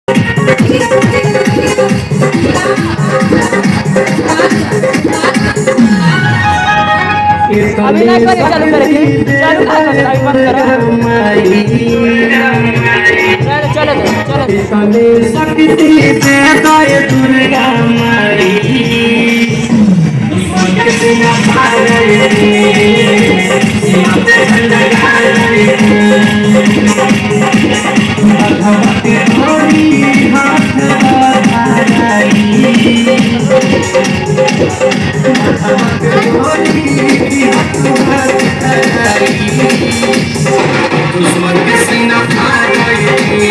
अभी ना करे चालू करेंगे चालू ना करो अभी बंद करो चलो चलो इसने शक्ति दे दय दुर्गा माई किसी न पाए सीमा पे झंडा गाड़े भगवती थोड़ी हाथ बढ़ाई भगवती थोड़ी हाथ बढ़ाई दुश्मन के सीना फाड़ गई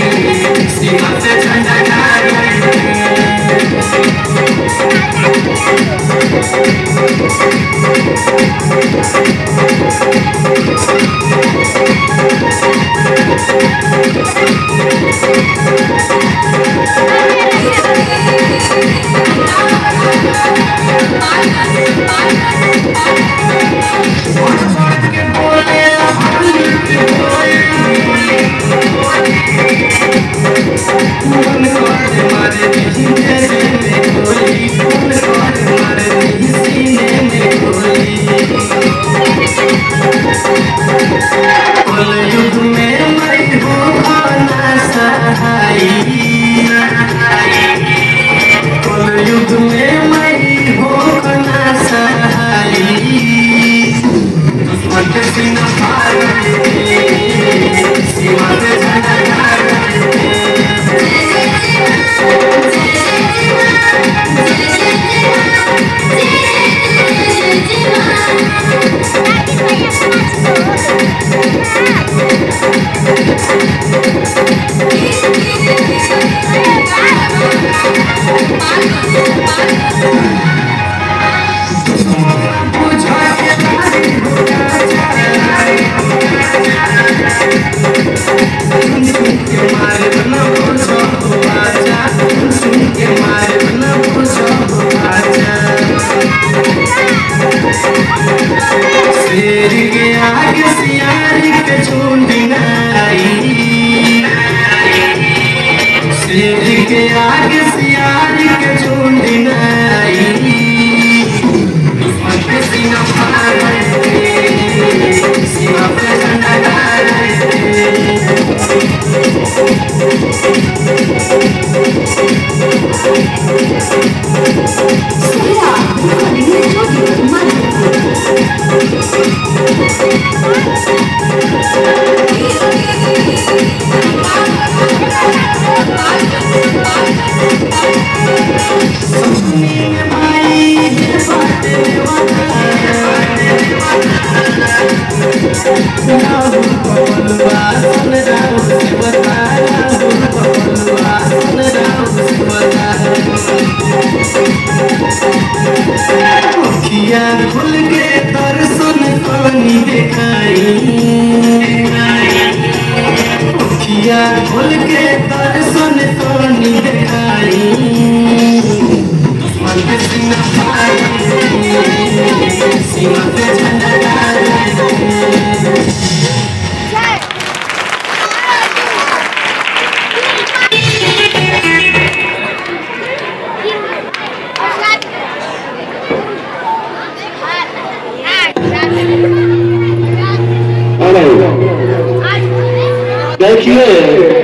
सीमा से झंडा गाड़ गई देखिए